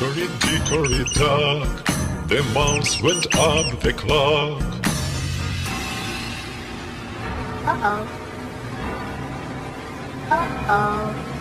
Hickory, dickory, dock, the mouse went up the clock. Uh-oh. Uh-oh.